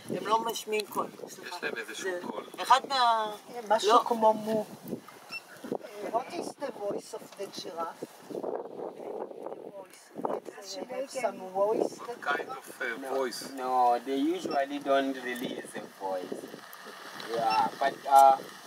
הם לא משמיעים קול. יש להם איזשהו קול. אחד מה... משהו כמו מו. What is the voice of the giraffe? They have some voice. What kind of voice? No, they usually don't release a voice. Yeah, but